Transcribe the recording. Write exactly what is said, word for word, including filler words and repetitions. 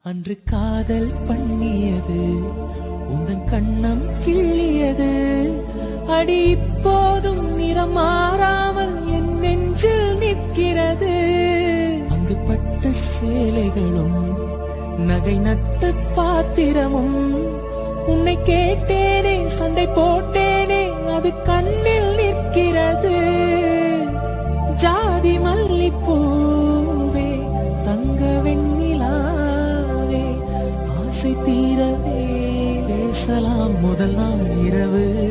அன்று காதல் பண்ணியது உந்தன் கண்ணம் கிள்ளியது அடி இப்போதும் நிறம் மாறாமல் என் நெஞ்சில் நிற்கிறது. அங்கு பட்ட சேலைகளும் நகை நட்ட பாத்திரமும் உன்னை கேட்டேனே சண்டை போட்டேனே அது கண்ணில் நிற்கிறது. ஜாதி மல்லிப்பூவே தங்க வெண்ணிலாவே ஆசை தீரவே பேசலாம் முதல் நாள் இரவு.